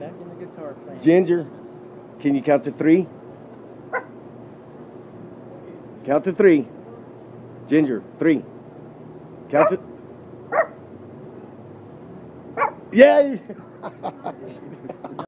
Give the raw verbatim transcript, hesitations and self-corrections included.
Back in the guitar playing. Ginger, can you count to three? Count to three. Ginger, three. Count to... Yeah!